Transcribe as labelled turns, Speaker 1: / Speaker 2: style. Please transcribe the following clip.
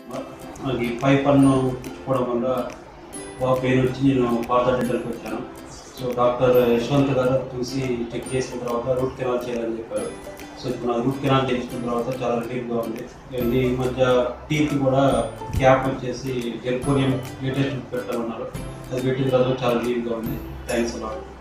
Speaker 1: నాకు ఈ పై పన్ను పుచ్చుకోవడం వల్ల బాగా పెయిన్ వచ్చి నేను పార్థా డెంటల్కి వచ్చాను. సో డాక్టర్ యశ్వంత్ గారు చూసి చెక్ చేసిన తర్వాత రూట్ కెనాల్ చేయాలని చెప్పారు. సో ఇప్పుడు నాకు రూట్ కెనాల్ చేసిన తర్వాత చాలా రిలీఫ్గా ఉంది. ఈ మధ్య టీత్ కూడా క్యాప్ వచ్చేసి జెర్కోనియం లేటెస్ట్ పెట్టాలన్నారు. అది పెట్టిన తర్వాత చాలా రిలీఫ్గా ఉంది. Thanks allot.